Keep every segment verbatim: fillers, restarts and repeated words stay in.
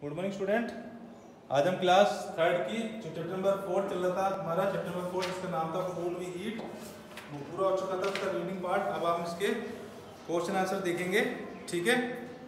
Good morning student. आज हम class third की जो चैप्टर नंबर फोर चल रहा था हमारा चैप्टर नंबर फोर, इसका नाम था फूड वी ईट, वो पूरा हो चुका था उसका रीडिंग पार्ट। अब हम इसके क्वेश्चन आंसर देखेंगे, ठीक है।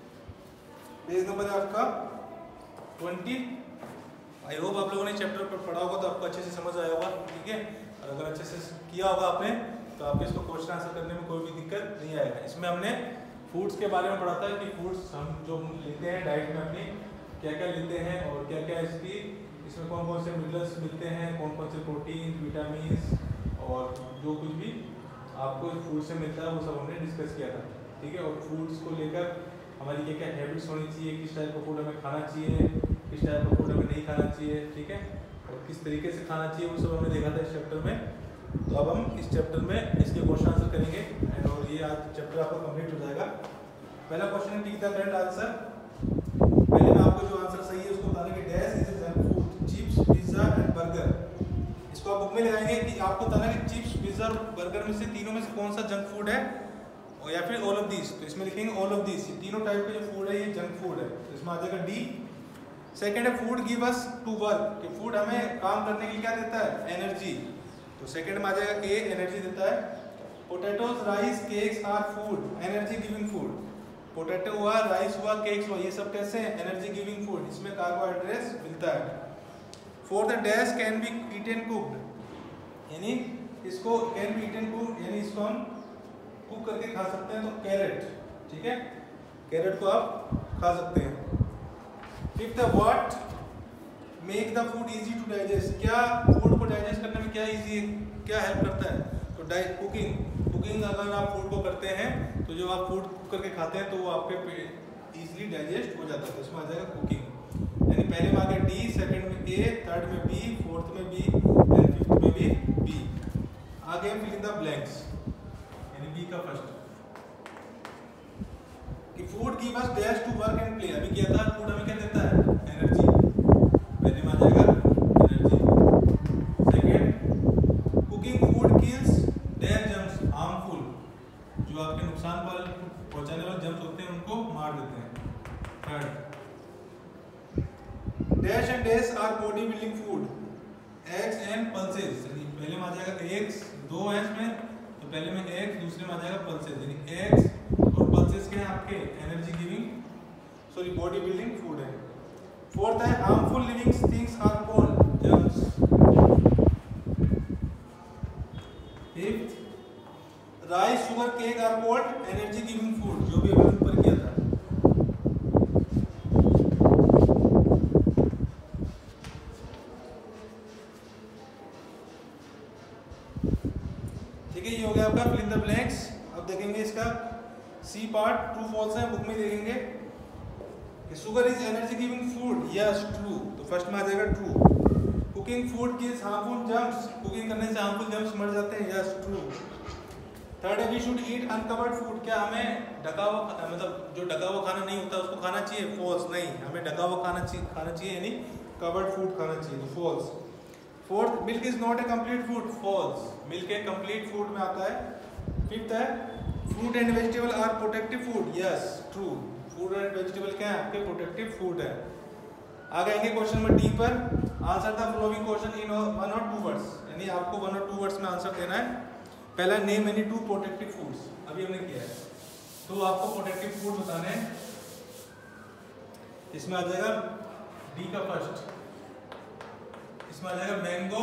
पेज नंबर है आपका ट्वेंटी। आई होप आप लोगों ने चैप्टर पर पढ़ा होगा तो आपको अच्छे से समझ आया होगा, ठीक है। और अगर अच्छे से किया होगा आपने तो आपको इसको क्वेश्चन आंसर करने में कोई भी दिक्कत नहीं आएगा। इसमें हमने फूड्स के बारे में पढ़ा था कि फूड्स हम जो लेते हैं डाइट में अपनी क्या क्या लेते हैं और क्या क्या इसकी इसमें कौन कौन से मिनरल्स मिलते हैं, कौन कौन से प्रोटीन, विटामिन और जो कुछ भी आपको फूड से मिलता है वो सब हमने डिस्कस किया था, ठीक है। और फूड्स को लेकर हमारी क्या क्या हैबिट्स होनी चाहिए, किस टाइप का फूड हमें खाना चाहिए, किस टाइप का फूड हमें नहीं खाना चाहिए, ठीक है। और किस तरीके से खाना चाहिए वो सब हमने देखा था इस चैप्टर में। तो अब हम इस चैप्टर में इसके क्वेश्चन आंसर करेंगे एंड और ये आज चैप्टर आपका कंप्लीट हो जाएगा। पहला क्वेश्चन है टिक द करेक्ट आंसर। पहले मैं आपको जो आंसर सही है उसको बताने के dash is junk food, chips, pizza and burger. इसको आप बुक में लगाएंगे कि आपको बताना कि चिप्स, पिज्जा और बर्गर में से तीनों में से कौन सा जंक फूड है और या फिर ऑल ऑफ दिस। तो इसमें लिखेंगे ऑल ऑफ दिस, ये तीनों टाइप के जो फूड है ये जंक फूड है। तो इसमें आ जाएगा डी। सेकंड है food give us to work, कि फूड हमें काम करने के लिए क्या देता है, एनर्जी। तो सेकंड में आ जाएगा ए, एनर्जी देता है। Potatoes, rice, cakes are food, energy giving food. Potato हुआ, राइस हुआ, केक्स हुआ, ये सब कैसे हैं, एनर्जी गिविंग फूड, इसमें कार्बोहाइड्रेट्स मिलता है। Fourth dash can be eaten cooked, यानी इसको कैन बी ईटन कुक्ड यानी इसको हम कुक करके खा सकते हैं। तो कैरेट, ठीक है, कैरेट को आप खा सकते हैं। Fifth what make the food easy to digest, क्या फूड को डाइजेस्ट करने में क्या इजी क्या हेल्प करता है, तो डाइट कुकिंग। कुकिंग अगर आप फूड को करते हैं तो जो आप फूड कुक करके खाते हैं तो वो आपके इजीली डाइजेस्ट हो जाता है। तो इसमें आ जाएगा कुकिंग, यानी पहले में आ गया डी, सेकंड में ए, थर्ड में बी, फोर्थ में बी एंड फिफ्थ में भी बी। आगे हम फिल इन द ब्लैंक्स, यानी बी का फर्स्ट कि food give us dash to work and play. अभी क्या था, फूड हमें क्या देता है, एनर्जी। पहले में आ जाएगा energy. Second cooking food kills dash germs harmful, जो आपके नुकसान पर पहुंचाने वाले जर्म्स होते हैं उनको मार देते हैं। Third dash and dash are body building food, eggs and pulses. पहले में आ जाएगा एग्स, दो है इसमें, तो पहले में एग्स, दूसरे में आ जाएगा पल्सेस, यानी एग्स और पल्सेस के हैं आपके energy giving sorry body building food है। फोर्थ है harmful living things are called germs. Fifth rice, sugar, cake are called energy giving food, जो भी अभी ऊपर किया था। ठीक है, ये हो गया आपका फिल इन द ब्लैंक्स। अब देखेंगे इसका सी पार्ट, ट्रू फॉल्स है, बुक में देखेंगे कि sugar is energy giving food, yes true. तो फर्स्ट में आ जाएगा true. Cooking food kills harmful germs, cooking करने से हार्मफुल जर्म्स मर जाते हैं, यस ट्रू। थर्ड है we should eat uncovered food, क्या हमें ढका हुआ मतलब जो ढका हुआ खाना नहीं होता उसको खाना चाहिए, फॉल्स। नहीं, हमें ढका हुआ खाना चाहिए खाना चाहिए यानी कवर्ड फूड खाना चाहिए, तो false. Fourth milk is not a complete food, false, milk एक कंप्लीट फूड में आता है। फिफ्थ है fruit and vegetable are protective food, yes true. Fruit and vegetable क्या है, आपके प्रोटेक्टिव फूड है। आगे आएंगे क्वेश्चन नंबर डी पर। Answer the following question in one और टू वर्ड्स, यानी आपको वन और टू वर्ड्स में आंसर देना है। पहला name any two protective foods, अभी हमने किया है, तो आपको प्रोटेक्टिव फूड बताने हैं। इसमें आ जाएगा डी का फर्स्ट, इसमें आ जाएगा मैंगो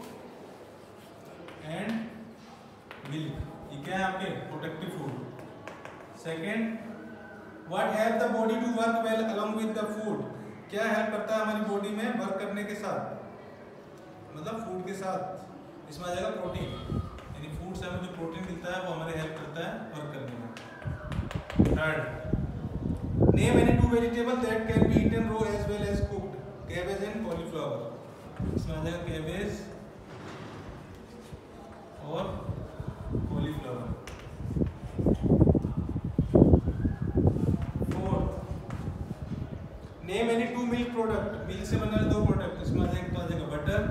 एंड मिल्क, ये क्या है आपके protective food. Second what help the body to work well along with the food, क्या हेल्प करता है हमारी बॉडी में वर्क करने के साथ, मतलब फूड के साथ। इसमें आ जाएगा प्रोटीन, यानी फूड से हमें जो प्रोटीन मिलता है वो हमारे हेल्प करता है वर्क करने में। Third name any two vegetable that can be eaten raw as well as cooked, cabbage and cauliflower. इसमें आ जाएगा कैबेज और cauliflower. Name any two milk product, milk से बनने वाले दो प्रोडक्ट। इसमें आ जाएगा तो आ जाएगा बटर,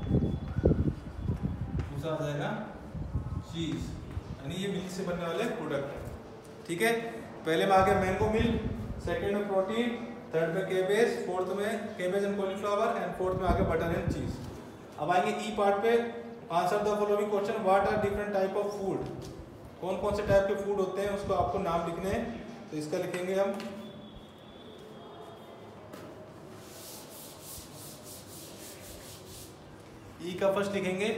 दूसरा आ जाएगा चीज, यानी ये मिल्क से बनने वाले प्रोडक्ट है, ठीक है। पहले में आ गया मैंगो मिल्क, सेकंड में प्रोटीन, थर्ड में केबेज, फोर्थ में cabbage and cauliflower and fourth में आगे बटर एंड चीज। अब आएंगे ई पार्ट पे, answer the following question, what are different type of food, कौन कौन से टाइप के फूड होते हैं उसको आपको नाम लिखने हैं। तो इसका लिखेंगे हम ई का फर्स्ट लिखेंगे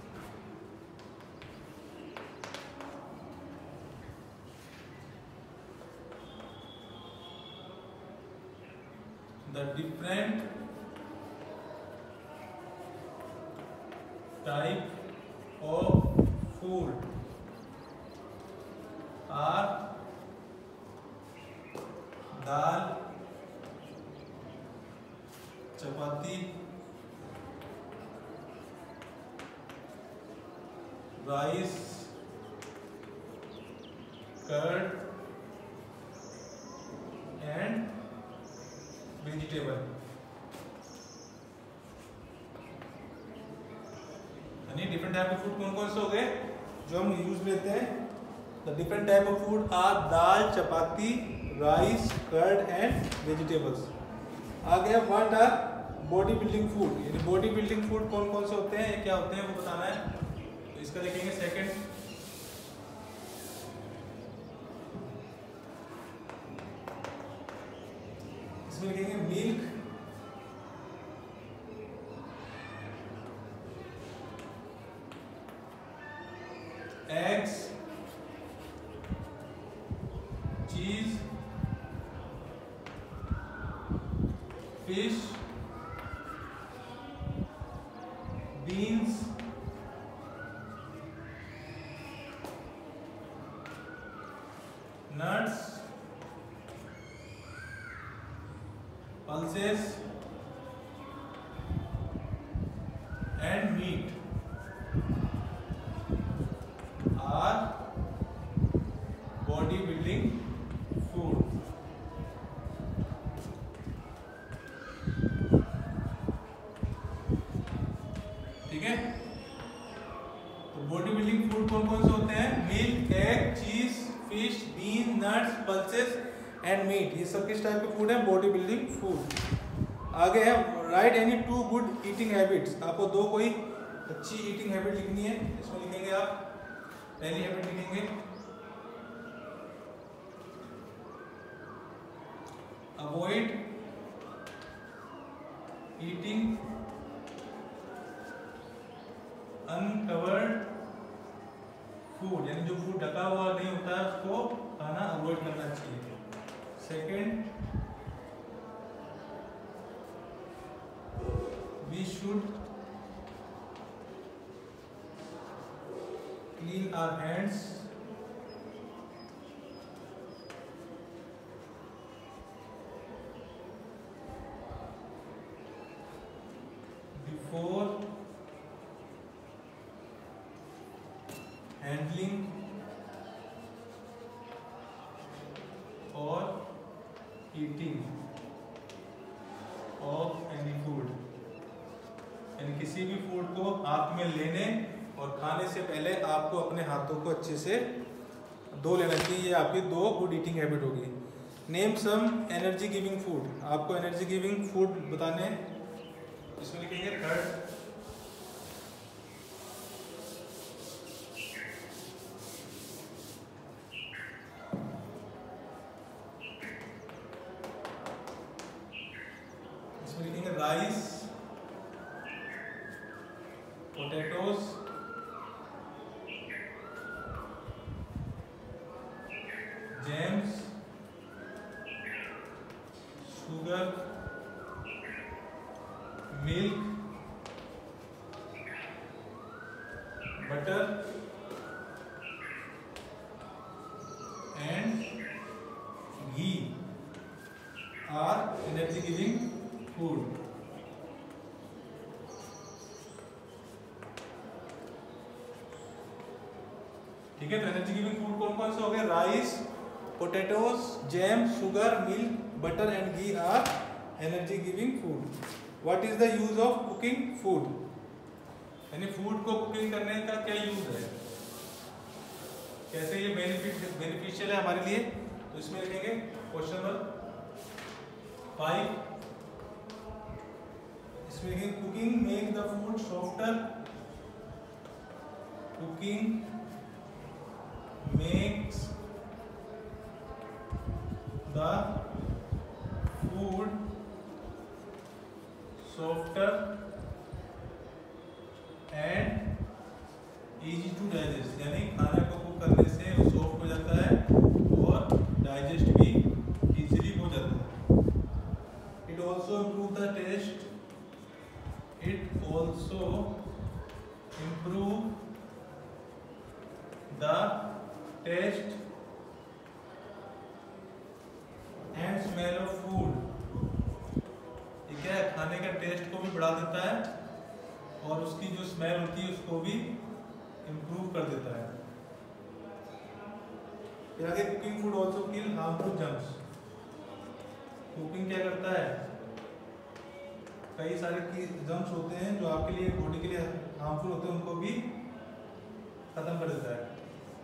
the different type of food are dal, chapati, rice, curd and vegetable. यानी डिफरेंट टाइप ऑफ फूड कौन कौन से हो गए जो हम यूज लेते हैं। The different type of food are dal, chapati, rice, curd and vegetables. आ गया what are body building food, यानी बॉडी बिल्डिंग फूड कौन कौन से होते हैं, ये क्या होते हैं वो बताना है। तो इसका लिखेंगे सेकंड, इसमें लिखेंगे milk, eggs, cheese, fish, beans, nuts, pulses and meat are body building food। ठीक है, तो बॉडी बिल्डिंग फूड कौन कौन से होते हैं, milk, egg, cheese, fish, bean, nuts, pulses and meat, ये सब किस टाइप के फूड है, बॉडी बिल्डिंग फूड। आगे है write any two good eating habits, आपको दो कोई अच्छी ईटिंग हैबिट लिखनी है। इसमें लिखेंगे आप पहली हैबिट लिखेंगे अवॉइड ईटिंग अनकवर्ड फूड, यानी जो फूड ढका हुआ नहीं होता है उसको खाना अवॉइड करना चाहिए। Second, we should clean our hands before handling और ईटिंग ऑफ एनी फूड, यानी किसी भी फूड को हाथ में लेने और खाने से पहले आपको अपने हाथों को अच्छे से धो लेना चाहिए। ये आपकी दो गुड ईटिंग हैबिट होगी। Name some energy giving food, आपको एनर्जी गिविंग फूड बताने, इसमें लिखेंगे थर्ड, इसमें लिखेंगे rice, potatoes, jams, sugar, milk, butter and ghee are energy giving food. ठीक है, तो एनर्जी गिविंग फूड कौन कौन से हो गए, rice, potatoes, jam, sugar, milk, butter and ghee are energy giving food. What is the use of cooking food, यानी food को कुकिंग करने का क्या यूज है, कैसे ये बेनिफिट बेनिफिशियल है हमारे लिए। तो इसमें लिखेंगे क्वेश्चन नंबर फाइव, इसमें लिखेंगे cooking make the food softer, cooking makes the food softer and easy to digest, यानी खाने को कुक करने से वो सॉफ्ट हो जाता है और डाइजेस्ट भी इजीली हो जाता है। It also improve the taste, it also improve the taste and smell of food, ठीक है, खाने का टेस्ट को भी बढ़ा देता है और उसकी जो स्मेल होती है उसको भी इम्प्रूव कर देता है। फिर आगे cooking food also kill harmful germs, cooking क्या करता है, कई सारे की जर्म्स होते हैं जो आपके लिए बॉडी के लिए हार्मफुल होते हैं उनको भी खत्म कर देता है।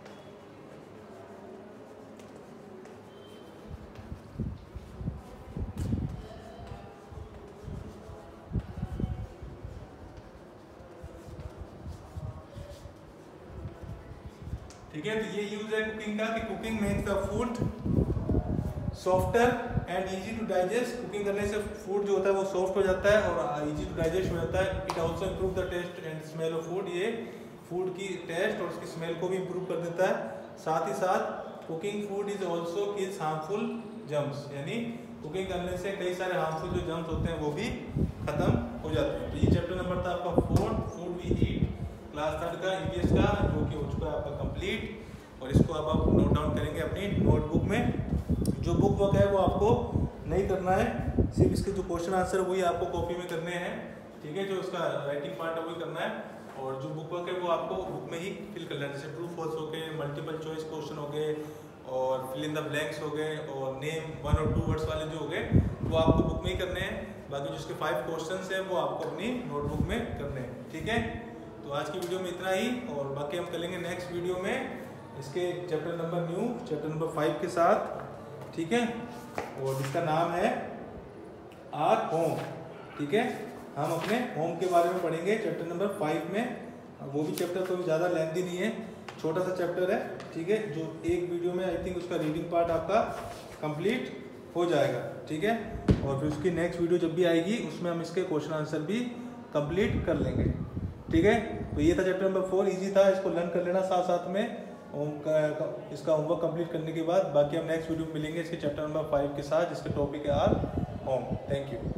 ठीक है, तो ये यूज है कुकिंग का कि cooking makes the food softer and easy to digest, cooking करने से फूड जो होता है वो सॉफ्ट हो जाता है और इजी टू डाइजेस्ट हो जाता है। It also improve the taste and smell of food, ये फूड की टेस्ट और उसकी स्मेल को भी इम्प्रूव कर देता है। साथ ही साथ cooking food is also kills harmful germs, यानी कुकिंग करने से कई सारे हार्मफुल जो जर्म्स होते हैं वो भी खत्म हो जाते हैं। तो ये चैप्टर नंबर था आपका four, food we eat, class third का ईवीएस का, जो कि हो चुका है आपका कंप्लीट। और इसको अब आप नोट डाउन करेंगे अपनी नोटबुक में। जो बुक वर्क है वो आपको नहीं करना है, सिर्फ इसके जो क्वेश्चन आंसर है वही आपको कॉपी में करने हैं, ठीक है, जो इसका राइटिंग पार्ट है वही करना है। और जो बुक वर्क है वो आपको बुक में ही फिल करना है, जैसे ट्रू फॉल्स हो गए, मल्टीपल चॉइस क्वेश्चन हो गए और फिल इन द ब्लैंक्स हो गए और नेम वन और टू वर्ड्स वाले जो हो गए वो आपको बुक में ही करने हैं। बाकी जो इसके फाइव क्वेश्चंस हैं वो आपको अपनी नोटबुक में करने हैं, ठीक है। तो आज की वीडियो में इतना ही और बाकी हम करेंगे नेक्स्ट वीडियो में इसके chapter number new chapter number five के साथ, ठीक है, और जिसका नाम है आर होम, ठीक है। हम अपने होम के बारे में पढ़ेंगे चैप्टर नंबर फाइव में। वो भी चैप्टर कोई ज़्यादा लेंथी नहीं है, छोटा सा चैप्टर है, ठीक है, जो एक वीडियो में आई थिंक उसका रीडिंग पार्ट आपका कंप्लीट हो जाएगा, ठीक है। और फिर उसकी नेक्स्ट वीडियो जब भी आएगी उसमें हम इसके क्वेश्चन आंसर भी कंप्लीट कर लेंगे, ठीक है। तो ये था चैप्टर नंबर फोर, इजी था, इसको लर्न कर लेना साथ साथ में। का, इसका होमवर्क कंप्लीट करने के बाद बाकी हम नेक्स्ट वीडियो में मिलेंगे इसके चैप्टर नंबर फाइव के साथ, जिसका टॉपिक है आर होम। Thank you.